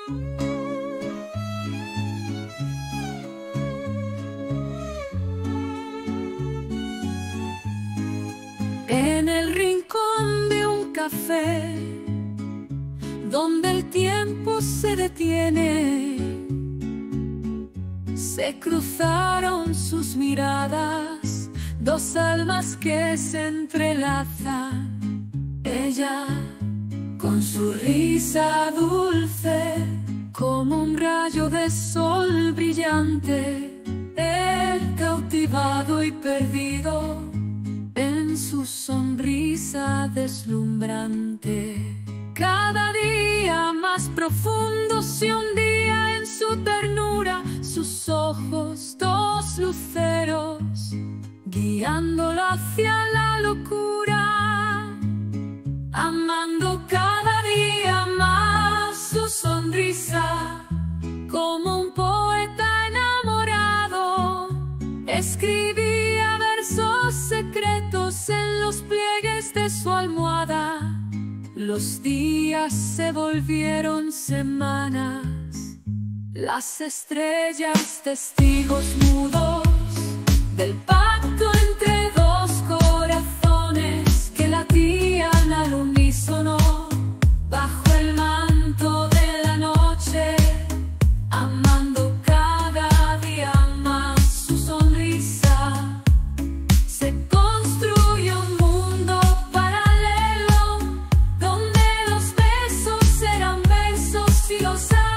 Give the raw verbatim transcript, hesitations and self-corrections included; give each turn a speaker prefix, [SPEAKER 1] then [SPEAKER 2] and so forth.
[SPEAKER 1] En el rincón de un café, donde el tiempo se detiene, se cruzaron sus miradas, dos almas que se entrelazan. Ella, con su risa dulce, como un rayo de sol brillante, él cautivado y perdido en su sonrisa deslumbrante. Cada día más profundo se hundía en su ternura, sus ojos dos luceros, guiándolo hacia la locura, amando cada día más su sonrisa. Como un poeta enamorado, escribía versos secretos en los pliegues de su almohada. Los días se volvieron semanas, las estrellas testigos mudos del pacto entre dos corazones que latían al unísono bajo el manto de la noche, amando cada día más su sonrisa. Se construye un mundo paralelo donde los besos serán versos y los